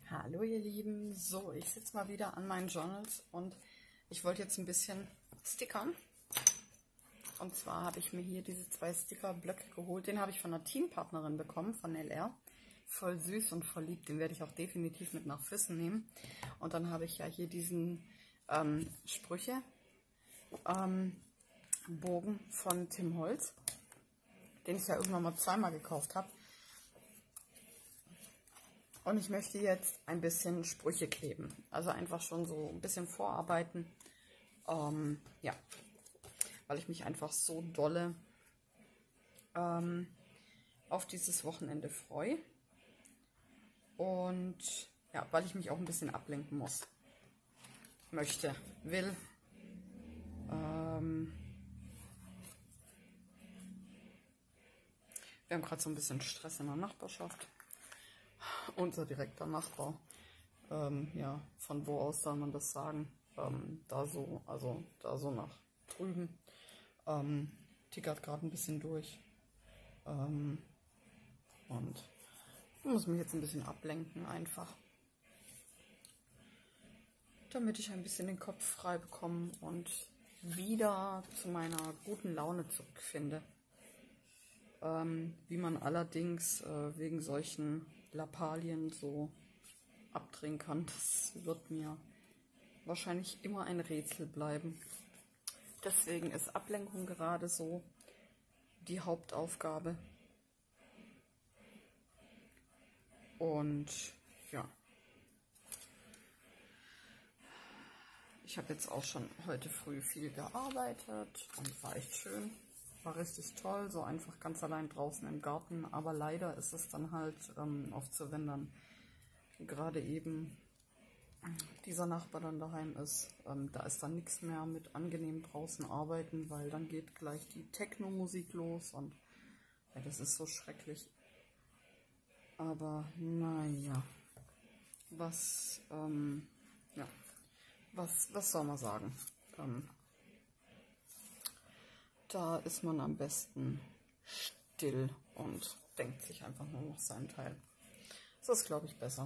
Hallo ihr Lieben, so ich sitze mal wieder an meinen Journals und ich wollte jetzt ein bisschen stickern. Und zwar habe ich mir hier diese 2 Stickerblöcke geholt, den habe ich von einer Teampartnerin bekommen, von LR. Voll süß und voll lieb, den werde ich auch definitiv mit nach Füssen nehmen. Und dann habe ich ja hier diesen Sprüche Bogen von Tim Holtz, den ich ja irgendwann mal zweimal gekauft habe. Und ich möchte jetzt ein bisschen Sprüche kleben. Also einfach schon so ein bisschen vorarbeiten. Ja, weil ich mich einfach so dolle auf dieses Wochenende freue. Und ja, weil ich mich auch ein bisschen ablenken muss. Will. Wir haben gerade so ein bisschen Stress in der Nachbarschaft. Unser direkter Nachbar, ja, von wo aus soll man das sagen, da so nach drüben, tickert gerade ein bisschen durch, und ich muss mich jetzt ein bisschen ablenken einfach, damit ich ein bisschen den Kopf frei bekomme und wieder zu meiner guten Laune zurückfinde, wie man allerdings wegen solchen Lappalien so abdrehen kann, das wird mir wahrscheinlich immer ein Rätsel bleiben. Deswegen ist Ablenkung gerade so die Hauptaufgabe. Und ja, ich habe jetzt auch schon heute früh viel gearbeitet und war echt schön. War richtig toll, so einfach ganz allein draußen im Garten, aber leider ist es dann halt oft so, wenn dann gerade eben dieser Nachbar dann daheim ist, da ist dann nichts mehr mit angenehm draußen arbeiten, weil dann geht gleich die Techno-Musik los und ja, das ist so schrecklich. Aber naja, was soll man sagen? Da ist man am besten still und denkt sich einfach nur noch seinen Teil. Das ist, glaube ich, besser.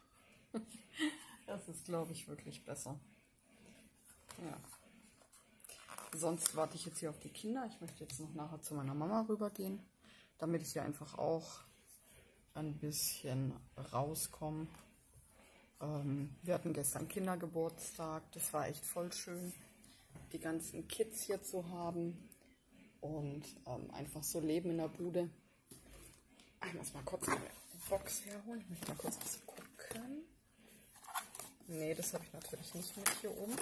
Das ist, glaube ich, wirklich besser. Ja. Sonst warte ich jetzt hier auf die Kinder. Ich möchte jetzt noch nachher zu meiner Mama rübergehen, damit ich hier einfach auch ein bisschen rauskomme. Wir hatten gestern Kindergeburtstag. Das war echt voll schön, die ganzen Kids hier zu haben. Und einfach so Leben in der Bude. Ich muss mal kurz eine Box herholen. Ich möchte mal kurz was gucken. Nee, das habe ich natürlich nicht mit hier oben.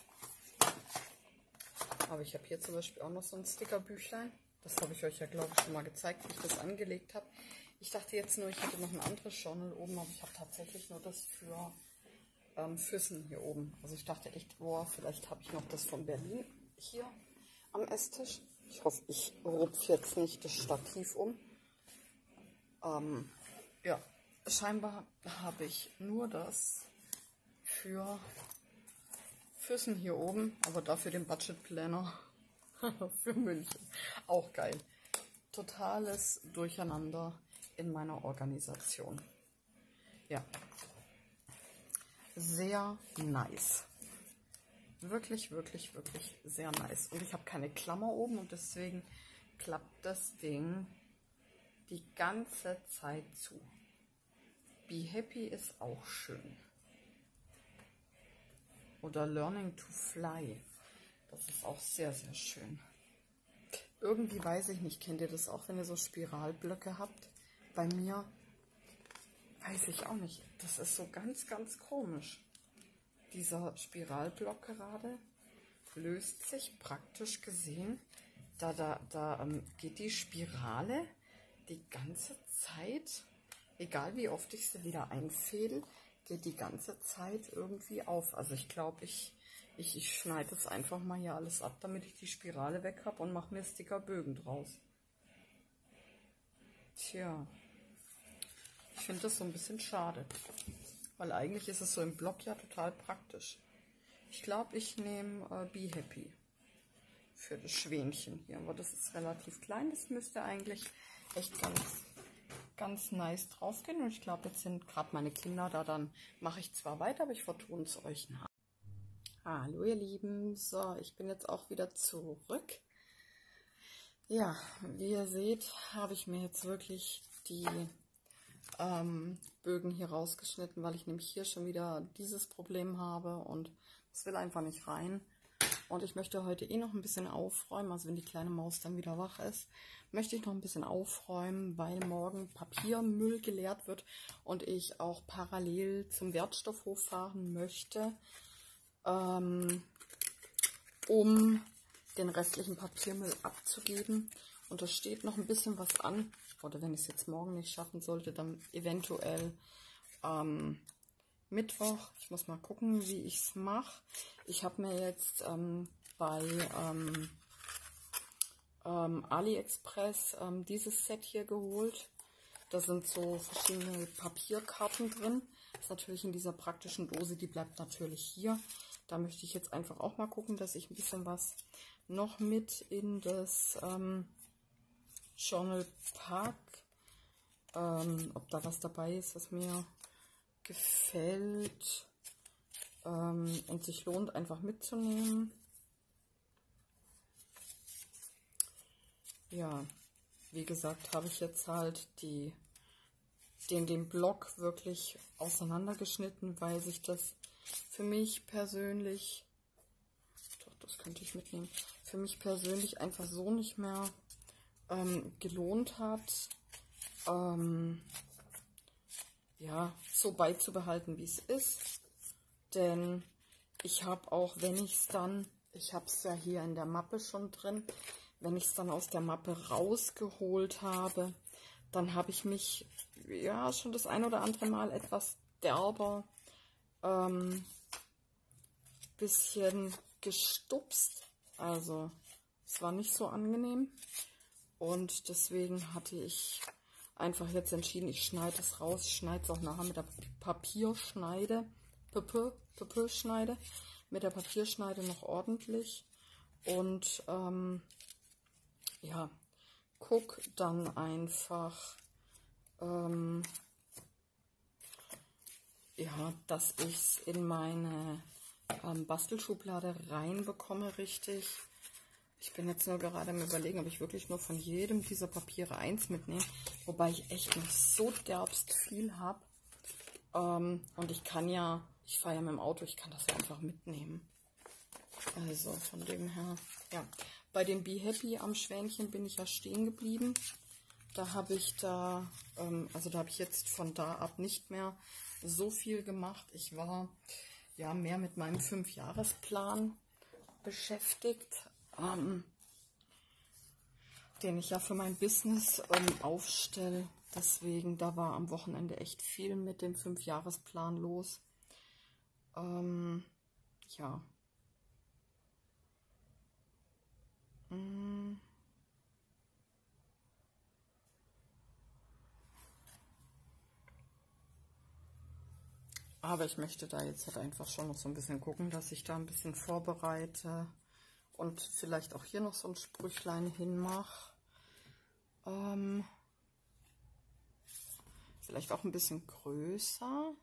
Aber ich habe hier zum Beispiel auch noch so ein Stickerbüchlein. Das habe ich euch ja, glaube ich, schon mal gezeigt, wie ich das angelegt habe. Ich dachte jetzt nur, ich hätte noch ein anderes Journal oben, aber ich habe tatsächlich nur das für Füssen hier oben. Also ich dachte echt, boah, vielleicht habe ich noch das von Berlin hier am Esstisch. Ich hoffe, ich rupfe jetzt nicht das Stativ um. Ja, scheinbar habe ich nur das für Füssen hier oben, aber dafür den Budget Planner für München. Auch geil. Totales Durcheinander in meiner Organisation. Ja, sehr nice. Wirklich, wirklich, wirklich sehr nice. Und ich habe keine Klammer oben und deswegen klappt das Ding die ganze Zeit zu. Be Happy ist auch schön. Oder Learning to Fly. Das ist auch sehr, sehr schön. Irgendwie weiß ich nicht, kennt ihr das auch, wenn ihr so Spiralblöcke habt? Bei mir weiß ich auch nicht. Das ist so ganz, ganz komisch. Dieser Spiralblock gerade löst sich praktisch gesehen, da geht die Spirale die ganze Zeit, egal wie oft ich sie wieder einfädel, geht die ganze Zeit irgendwie auf. Also ich glaube, ich schneide es einfach mal hier alles ab, damit ich die Spirale weg habe und mache mir Stickerbögen draus. Tja, ich finde das so ein bisschen schade. Weil eigentlich ist es so im Block ja total praktisch. Ich glaube, ich nehme Be Happy für das Schwänchen hier. Aber das ist relativ klein. Das müsste eigentlich echt ganz nice drauf gehen. Und ich glaube, jetzt sind gerade meine Kinder da, dann mache ich zwar weiter, aber ich vertone es euch nach. Hallo ihr Lieben, so, ich bin jetzt auch wieder zurück. Ja, wie ihr seht, habe ich mir jetzt wirklich die Bögen hier rausgeschnitten, weil ich nämlich hier schon wieder dieses Problem habe und es will einfach nicht rein. Und ich möchte heute eh noch ein bisschen aufräumen, also wenn die kleine Maus dann wieder wach ist, möchte ich noch ein bisschen aufräumen, weil morgen Papiermüll geleert wird und ich auch parallel zum Wertstoffhof fahren möchte, um den restlichen Papiermüll abzugeben. Und da steht noch ein bisschen was an, oder wenn ich es jetzt morgen nicht schaffen sollte, dann eventuell Mittwoch. Ich muss mal gucken, wie ich es mache. Ich habe mir jetzt bei AliExpress dieses Set hier geholt. Da sind so verschiedene Papierkarten drin. Das ist natürlich in dieser praktischen Dose, die bleibt natürlich hier. Da möchte ich jetzt einfach auch mal gucken, dass ich ein bisschen was noch mit in das Journal pack. Ob da was dabei ist, was mir gefällt und sich lohnt, einfach mitzunehmen. Ja, wie gesagt, habe ich jetzt halt den Block wirklich auseinandergeschnitten, weil sich das für mich persönlich, doch, das könnte ich mitnehmen, für mich persönlich einfach so nicht mehr gelohnt hat, ja, so beizubehalten, wie es ist. Denn ich habe auch, wenn ich es dann, ich habe es ja hier in der Mappe schon drin, wenn ich es dann aus der Mappe rausgeholt habe, dann habe ich mich ja schon das ein oder andere Mal etwas derber bisschen gestupst. Also es war nicht so angenehm. Und deswegen hatte ich einfach jetzt entschieden, ich schneide es raus. Ich schneide es auch nachher mit der Papierschneide. Papierschneide. Mit der Papierschneide noch ordentlich. Und ja, guck dann einfach, ja, dass ich es in meine Bastelschublade reinbekomme, richtig. Ich bin jetzt nur gerade am Überlegen, ob ich wirklich nur von jedem dieser Papiere eins mitnehme, wobei ich echt noch so derbst viel habe. Und ich kann ja, ich fahre ja mit dem Auto, ich kann das ja einfach mitnehmen. Also von dem her, ja. Bei dem Be Happy am Schwänchen bin ich ja stehen geblieben. Da habe ich also da habe ich jetzt von da ab nicht mehr so viel gemacht. Ich war ja mehr mit meinem 5-Jahresplan beschäftigt, den ich ja für mein Business aufstelle. Deswegen, da war am Wochenende echt viel mit dem 5-Jahresplan los. Ja. Aber ich möchte da jetzt halt einfach schon noch so ein bisschen gucken, dass ich da ein bisschen vorbereite und vielleicht auch hier noch so ein Sprüchlein hinmache. Vielleicht auch ein bisschen größer.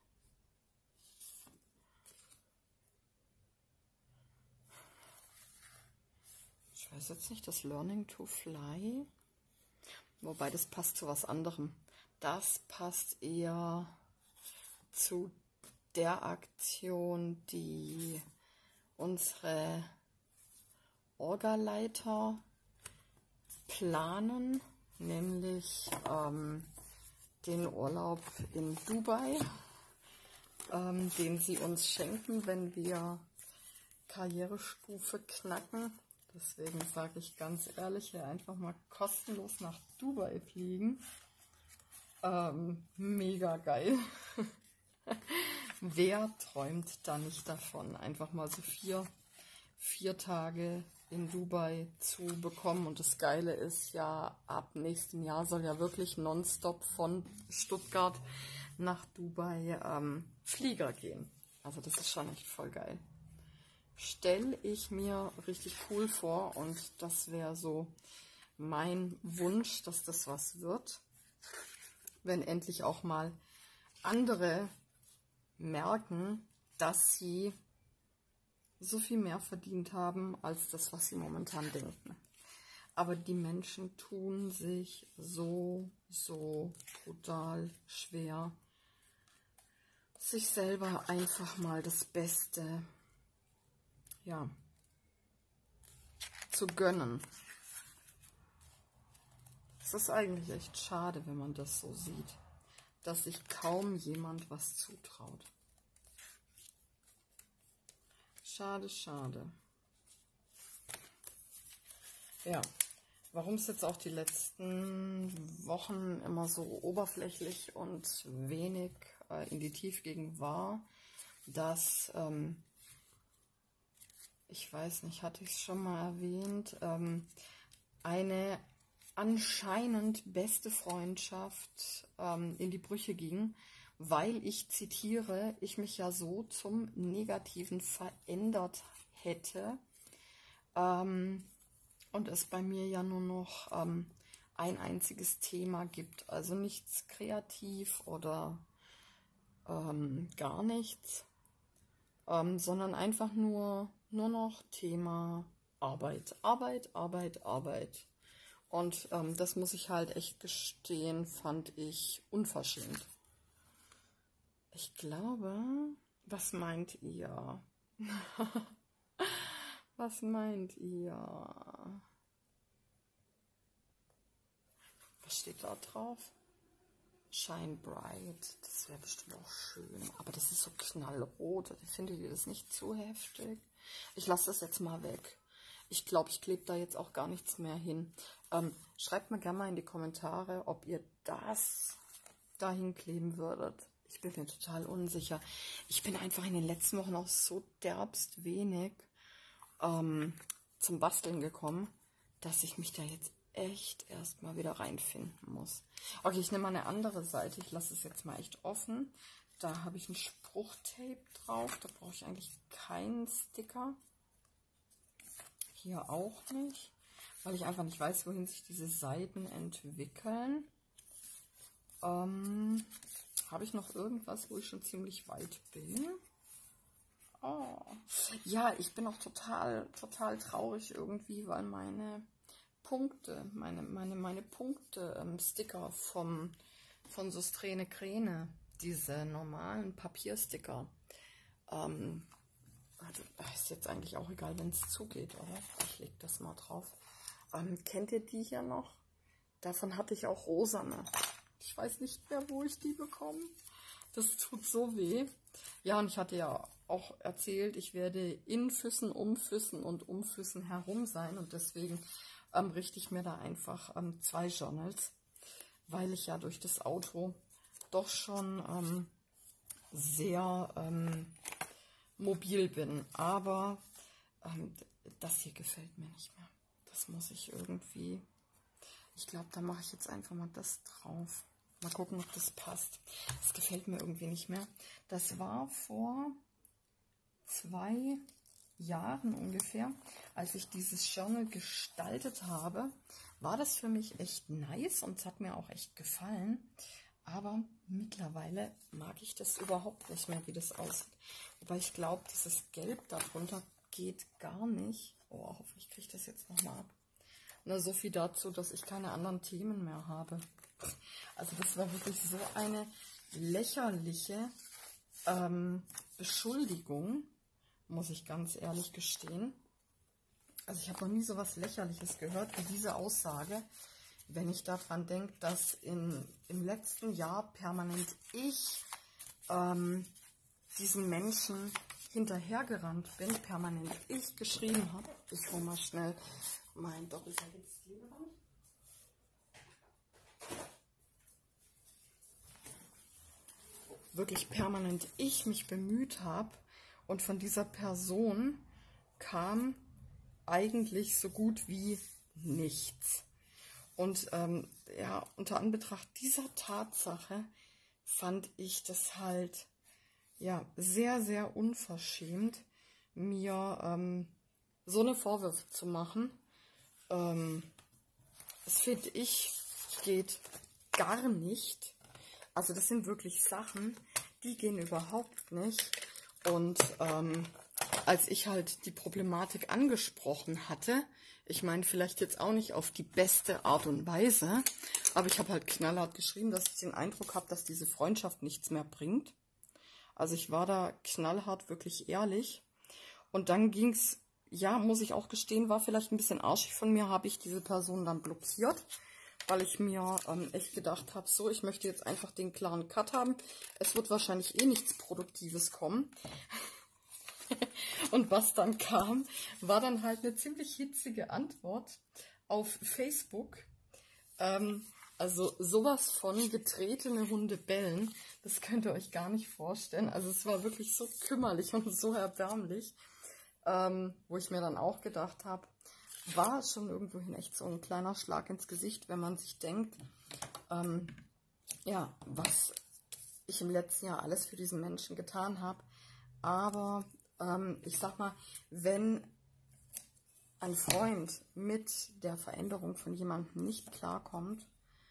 Ich weiß jetzt nicht, das Learning to Fly. Wobei das passt zu was anderem. Das passt eher zu der Aktion, die unsere Orgaleiter planen, nämlich den Urlaub in Dubai, den sie uns schenken, wenn wir Karrierestufe knacken. Deswegen sage ich ganz ehrlich, einfach mal kostenlos nach Dubai fliegen. Mega geil. Wer träumt da nicht davon, einfach mal so vier Tage in Dubai zu bekommen? Und das Geile ist ja, ab nächstem Jahr soll ja wirklich nonstop von Stuttgart nach Dubai Flieger gehen. Also das ist schon echt voll geil. Stelle ich mir richtig cool vor und das wäre so mein Wunsch, dass das was wird. wenn endlich auch mal andere merken, dass sie so viel mehr verdient haben als das, was sie momentan denken. Aber die Menschen tun sich so brutal schwer, sich selber einfach mal das Beste, ja, zu gönnen. Es ist eigentlich echt schade, wenn man das so sieht, dass sich kaum jemand was zutraut. Schade, schade. Ja, warum es jetzt auch die letzten Wochen immer so oberflächlich und wenig in die Tiefe ging, war, dass, ich weiß nicht, hatte ich es schon mal erwähnt, eine anscheinend beste Freundschaft in die Brüche ging, weil ich zitiere, ich mich ja so zum Negativen verändert hätte und es bei mir ja nur noch ein einziges Thema gibt, also nichts kreativ oder gar nichts, sondern einfach nur noch Thema Arbeit, Arbeit, Arbeit, Arbeit. Und das muss ich halt echt gestehen, fand ich unverschämt. Ich glaube, was meint ihr? Was meint ihr? Was steht da drauf? Shine Bright, das wäre bestimmt auch schön. Aber das ist so knallrot. Findet ihr das nicht zu heftig? Ich lasse das jetzt mal weg. Ich glaube, ich klebe da jetzt auch gar nichts mehr hin. Schreibt mir gerne mal in die Kommentare, ob ihr das dahin kleben würdet. Ich bin mir total unsicher. Ich bin einfach in den letzten Wochen auch so derbst wenig zum Basteln gekommen, dass ich mich da jetzt echt erstmal wieder reinfinden muss. Okay, ich nehme mal eine andere Seite. Ich lasse es jetzt mal echt offen. Da habe ich ein Spruchtape drauf. Da brauche ich eigentlich keinen Sticker. Hier auch nicht, weil ich einfach nicht weiß, wohin sich diese Seiten entwickeln. Habe ich noch irgendwas, wo ich schon ziemlich weit bin? Oh. Ja, ich bin auch total traurig irgendwie, weil meine Punkte, meine Punkte-Sticker von so Strähne Kräne, diese normalen Papiersticker, ist jetzt eigentlich auch egal, wenn es zugeht, oder? Ich lege das mal drauf. Kennt ihr die hier noch? Davon hatte ich auch rosane. Ich weiß nicht mehr, wo ich die bekomme. Das tut so weh. Ja, und ich hatte ja auch erzählt, ich werde in Füssen, um Füssen und um Füssen herum sein. Und deswegen richte ich mir da einfach 2 Journals, weil ich ja durch das Auto doch schon sehr mobil bin. Aber das hier gefällt mir nicht mehr. Das muss ich irgendwie... Ich glaube, da mache ich jetzt einfach mal das drauf. Mal gucken, ob das passt. Das gefällt mir irgendwie nicht mehr. Das war vor 2 Jahren ungefähr, als ich dieses Journal gestaltet habe, war das für mich echt nice und es hat mir auch echt gefallen. Aber mittlerweile mag ich das überhaupt nicht mehr, wie das aussieht. Wobei ich glaube, dieses Gelb darunter geht gar nicht. Oh, hoffentlich kriege ich das jetzt nochmal ab. Na, so viel dazu, dass ich keine anderen Themen mehr habe. Also das war wirklich so eine lächerliche Beschuldigung, muss ich ganz ehrlich gestehen. Also ich habe noch nie so was Lächerliches gehört wie diese Aussage, wenn ich daran denke, dass im letzten Jahr permanent ich diesen Menschen hinterhergerannt bin, permanent ich geschrieben habe. Ich hole mal schnell mein doppelseitiges Klebeband. Wirklich permanent ich mich bemüht habe und von dieser Person kam eigentlich so gut wie nichts. Und ja, unter Anbetracht dieser Tatsache fand ich das halt ja sehr, sehr unverschämt, mir so eine Vorwürfe zu machen. Das finde ich geht gar nicht. Also das sind wirklich Sachen, die gehen überhaupt nicht. Und als ich halt die Problematik angesprochen hatte, ich meine vielleicht jetzt auch nicht auf die beste Art und Weise, aber ich habe halt knallhart geschrieben, dass ich den Eindruck habe, dass diese Freundschaft nichts mehr bringt. Also ich war da knallhart wirklich ehrlich. Und dann ging es, ja, muss ich auch gestehen, war vielleicht ein bisschen arschig von mir, habe ich diese Person dann blockiert, weil ich mir echt gedacht habe, so, ich möchte jetzt einfach den klaren Cut haben. Es wird wahrscheinlich eh nichts Produktives kommen. Und was dann kam, war dann halt eine ziemlich hitzige Antwort auf Facebook. Also sowas von getretene Hunde bellen, das könnt ihr euch gar nicht vorstellen. Also es war wirklich so kümmerlich und so erbärmlich, wo ich mir dann auch gedacht habe, war schon irgendwohin echt so ein kleiner Schlag ins Gesicht, wenn man sich denkt, ja, was ich im letzten Jahr alles für diesen Menschen getan habe. Aber ich sag mal, wenn ein Freund mit der Veränderung von jemandem nicht klarkommt,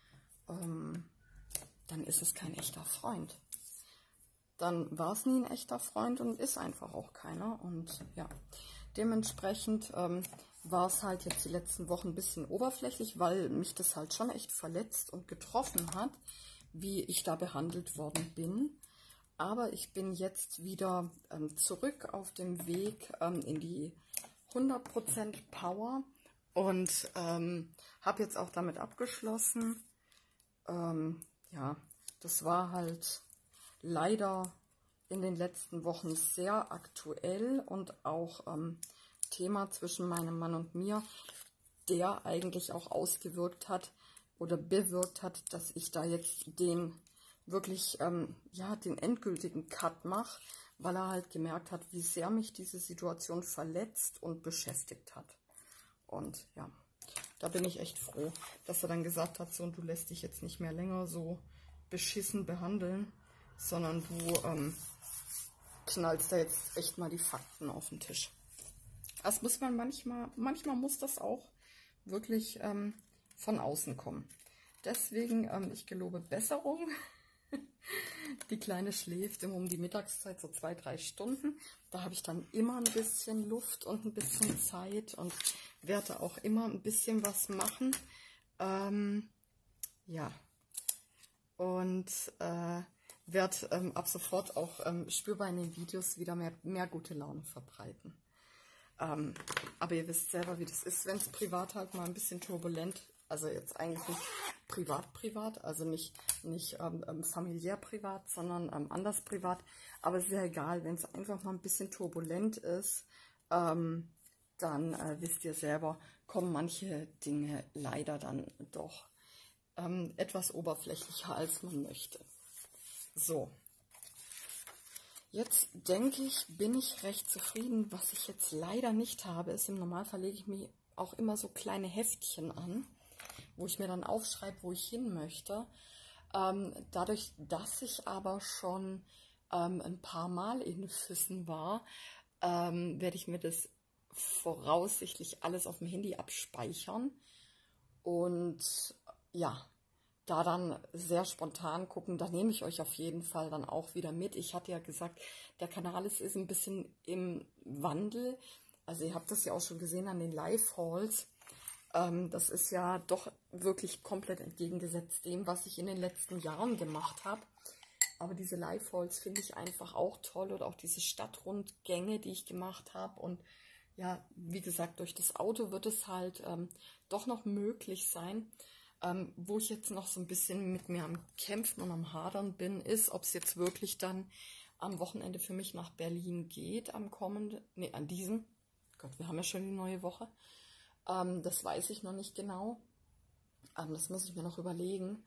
dann ist es kein echter Freund. Dann war es nie ein echter Freund und ist einfach auch keiner. Und ja, dementsprechend war es halt jetzt die letzten Wochen ein bisschen oberflächlich, weil mich das halt schon echt verletzt und getroffen hat, wie ich da behandelt worden bin. Aber ich bin jetzt wieder zurück auf dem Weg in die 100% Power und habe jetzt auch damit abgeschlossen. Ja, das war halt leider in den letzten Wochen sehr aktuell und auch Thema zwischen meinem Mann und mir, der eigentlich auch ausgewirkt hat oder bewirkt hat, dass ich da jetzt den wirklich ja, den endgültigen Cut mache, weil er halt gemerkt hat, wie sehr mich diese Situation verletzt und beschäftigt hat. Und ja, da bin ich echt froh, dass er dann gesagt hat, so, und du lässt dich jetzt nicht mehr länger so beschissen behandeln, sondern du knallst da jetzt echt mal die Fakten auf den Tisch. Das muss man manchmal muss das auch wirklich von außen kommen. Deswegen, ich gelobe Besserung. Die Kleine schläft immer um die Mittagszeit so 2-3 Stunden. Da habe ich dann immer ein bisschen Luft und ein bisschen Zeit und werde auch immer ein bisschen was machen. Ja, und werde ab sofort auch spürbar in den Videos wieder mehr gute Laune verbreiten. Aber ihr wisst selber, wie das ist, wenn es privat halt mal ein bisschen turbulent, also jetzt eigentlich nicht privat, also nicht familiär privat, sondern anders privat. Aber es ist ja egal, wenn es einfach mal ein bisschen turbulent ist, dann wisst ihr selber, kommen manche Dinge leider dann doch etwas oberflächlicher, als man möchte. So. Jetzt denke ich, bin ich recht zufrieden. Was ich jetzt leider nicht habe, ist, im Normalfall lege ich mir auch immer so kleine Heftchen an, wo ich mir dann aufschreibe, wo ich hin möchte. Dadurch, dass ich aber schon ein paar Mal in Füssen war, werde ich mir das voraussichtlich alles auf dem Handy abspeichern. Und ja, da dann sehr spontan gucken, da nehme ich euch auf jeden Fall dann auch wieder mit. Ich hatte ja gesagt, der Kanal ist ein bisschen im Wandel. Also ihr habt das ja auch schon gesehen an den Live-Hauls. Das ist ja doch wirklich komplett entgegengesetzt dem, was ich in den letzten Jahren gemacht habe. Aber diese Live-Hauls finde ich einfach auch toll oder auch diese Stadtrundgänge, die ich gemacht habe. Und ja, wie gesagt, durch das Auto wird es halt doch noch möglich sein. Wo ich jetzt noch so ein bisschen mit mir am Kämpfen und am Hadern bin, ist, ob es jetzt wirklich dann am Wochenende für mich nach Berlin geht, an diesem, Gott, wir haben ja schon die neue Woche, das weiß ich noch nicht genau, das muss ich mir noch überlegen.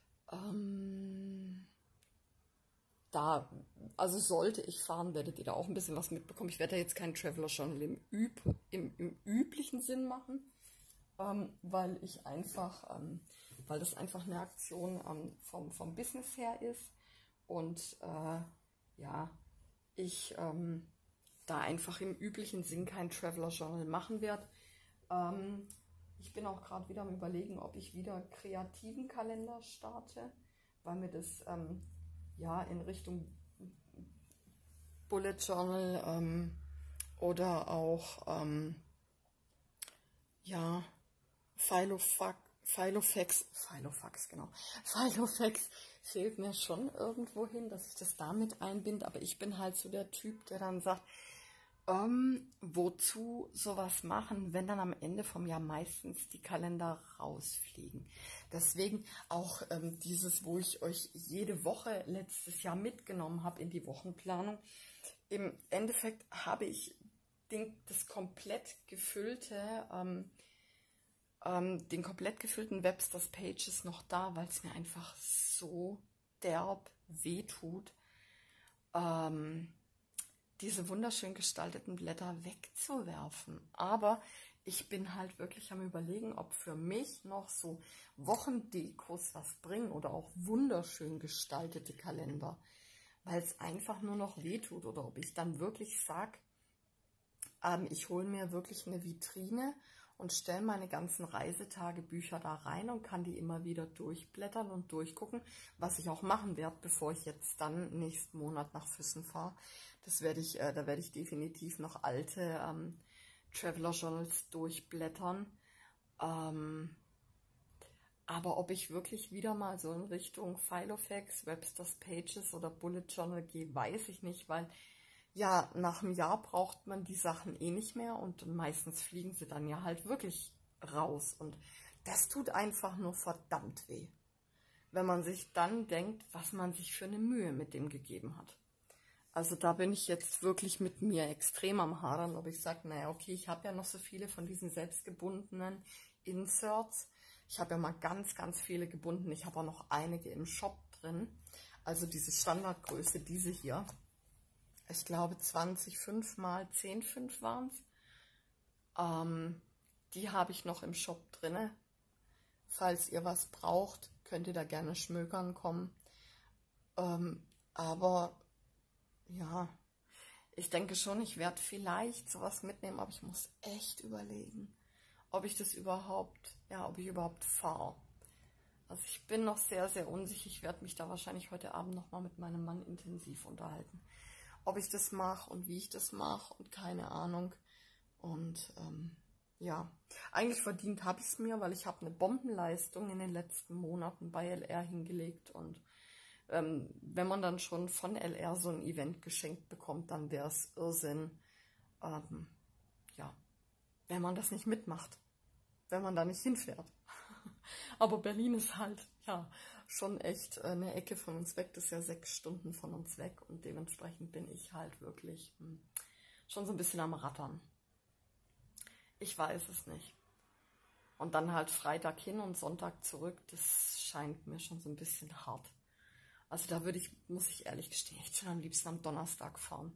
Also sollte ich fahren, werdet ihr da auch ein bisschen was mitbekommen. Ich werde da jetzt keinen Traveler Journal im üblichen Sinn machen, weil das einfach eine Aktion vom Business her ist und ja, ich da einfach im üblichen Sinn kein Traveler Journal machen werde. Ich bin auch gerade wieder am Überlegen, ob ich wieder kreativen Kalender starte, weil mir das ja in Richtung Bullet Journal oder auch ja, Filofax, genau. Filofax fehlt mir schon irgendwo hin, dass ich das damit einbinde, aber ich bin halt so der Typ, der dann sagt, wozu sowas machen, wenn dann am Ende vom Jahr meistens die Kalender rausfliegen. Deswegen auch dieses, wo ich euch jede Woche letztes Jahr mitgenommen habe in die Wochenplanung. Im Endeffekt habe ich den komplett gefüllten Websters Pages noch da, weil es mir einfach so derb wehtut, diese wunderschön gestalteten Blätter wegzuwerfen. Aber ich bin halt wirklich am Überlegen, ob für mich noch so Wochendekos was bringen oder auch wunderschön gestaltete Kalender, weil es einfach nur noch wehtut, oder ob ich dann wirklich sage, ich hole mir wirklich eine Vitrine und stelle meine ganzen Reisetagebücher da rein und kann die immer wieder durchblättern und durchgucken, was ich auch machen werde, bevor ich jetzt dann nächsten Monat nach Füssen fahre. Da werde ich definitiv noch alte Traveler Journals durchblättern. Aber ob ich wirklich wieder mal so in Richtung Filofax, Websters Pages oder Bullet Journal gehe, weiß ich nicht, weil ja, nach einem Jahr braucht man die Sachen eh nicht mehr und meistens fliegen sie dann ja halt wirklich raus. Und das tut einfach nur verdammt weh, wenn man sich dann denkt, was man sich für eine Mühe mit dem gegeben hat. Also da bin ich jetzt wirklich mit mir extrem am Hadern, ob ich sage, naja, okay, ich habe ja noch so viele von diesen selbstgebundenen Inserts. Ich habe ja mal ganz, ganz viele gebunden. Ich habe auch noch einige im Shop drin. Also diese Standardgröße, diese hier. Ich glaube 20,5 mal 10,5 waren es. Die habe ich noch im Shop drinne. Falls ihr was braucht, könnt ihr da gerne schmökern kommen. Aber ja, ich denke schon, ich werde vielleicht sowas mitnehmen, aber ich muss echt überlegen, ob ich das überhaupt, ob ich überhaupt fahre. Also ich bin noch sehr, sehr unsicher. Ich werde mich da wahrscheinlich heute Abend nochmal mit meinem Mann intensiv unterhalten. Ob ich das mache und wie ich das mache und keine Ahnung. Und ja, eigentlich verdient habe ich es mir, weil ich habe eine Bombenleistung in den letzten Monaten bei LR hingelegt. Und wenn man dann schon von LR so ein Event geschenkt bekommt, dann wäre es Irrsinn, ja, wenn man das nicht mitmacht, wenn man da nicht hinfährt. Aber Berlin ist halt, ja, schon echt eine Ecke von uns weg. Das ist ja 6 Stunden von uns weg. Und dementsprechend bin ich halt wirklich schon so ein bisschen am Rattern. Ich weiß es nicht. Und dann halt Freitag hin und Sonntag zurück. Das scheint mir schon so ein bisschen hart. Also da muss ich ehrlich gestehen, echt schon am liebsten am Donnerstag fahren.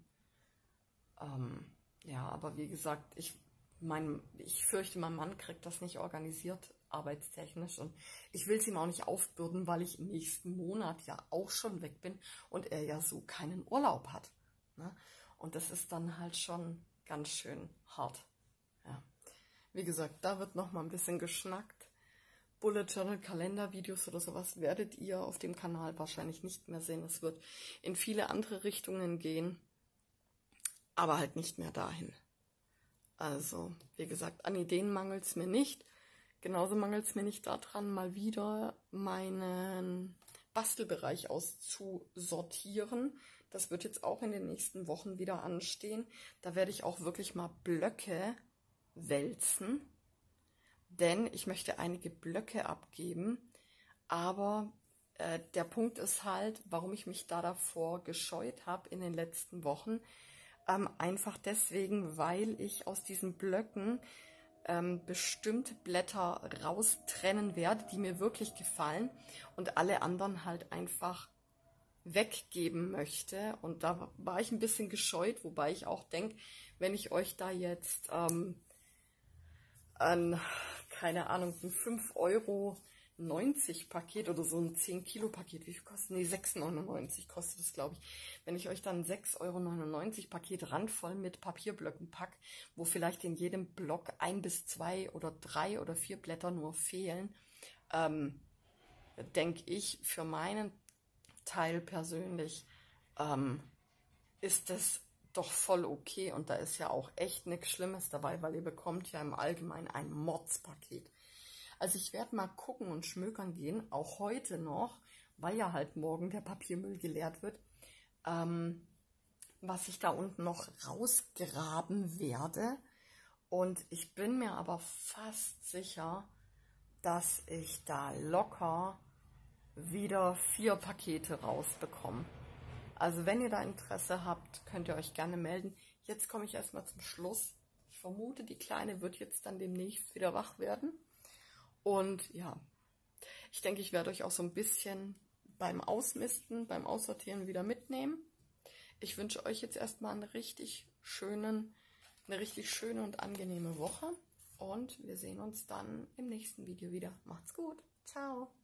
Ja, aber wie gesagt, ich fürchte, mein Mann kriegt das nicht organisiert, arbeitstechnisch. Und ich will es ihm auch nicht aufbürden, weil ich im nächsten Monat ja auch schon weg bin und er ja so keinen Urlaub hat. Ne? Und das ist dann halt schon ganz schön hart. Ja. Wie gesagt, da wird noch mal ein bisschen geschnackt. Bullet Journal Kalendervideos oder sowas werdet ihr auf dem Kanal wahrscheinlich nicht mehr sehen. Es wird in viele andere Richtungen gehen, aber halt nicht mehr dahin. Also, wie gesagt, an Ideen mangelt es mir nicht. Genauso mangelt es mir nicht daran, mal wieder meinen Bastelbereich auszusortieren. Das wird jetzt auch in den nächsten Wochen wieder anstehen. Da werde ich auch wirklich mal Blöcke wälzen, denn ich möchte einige Blöcke abgeben. Aber der Punkt ist halt, warum ich mich da davor gescheut habe in den letzten Wochen, einfach deswegen, weil ich aus diesen Blöcken bestimmte Blätter raustrennen werde, die mir wirklich gefallen und alle anderen halt einfach weggeben möchte. Und da war ich ein bisschen gescheut, wobei ich auch denke, wenn ich euch da jetzt keine Ahnung, ein 5,90 € Paket oder so ein 10 Kilo Paket, wie viel kostet? Nee, 6,99 € kostet das, glaube ich. Wenn ich euch dann ein 6,99 € Paket randvoll mit Papierblöcken packe, wo vielleicht in jedem Block 1 bis 2 oder 3 oder 4 Blätter nur fehlen, denke ich, für meinen Teil persönlich ist es doch voll okay und da ist ja auch echt nichts Schlimmes dabei, weil ihr bekommt ja im Allgemeinen ein Mordspaket. Also ich werde mal gucken und schmökern gehen, auch heute noch, weil ja halt morgen der Papiermüll geleert wird, was ich da unten noch rausgraben werde. Und ich bin mir aber fast sicher, dass ich da locker wieder 4 Pakete rausbekomme. Also wenn ihr da Interesse habt, könnt ihr euch gerne melden. Jetzt komme ich erstmal zum Schluss. Ich vermute, die Kleine wird jetzt dann demnächst wieder wach werden. Und ja, ich denke, ich werde euch auch so ein bisschen beim Ausmisten, beim Aussortieren wieder mitnehmen. Ich wünsche euch jetzt erstmal eine richtig schöne und angenehme Woche. Und wir sehen uns dann im nächsten Video wieder. Macht's gut. Ciao.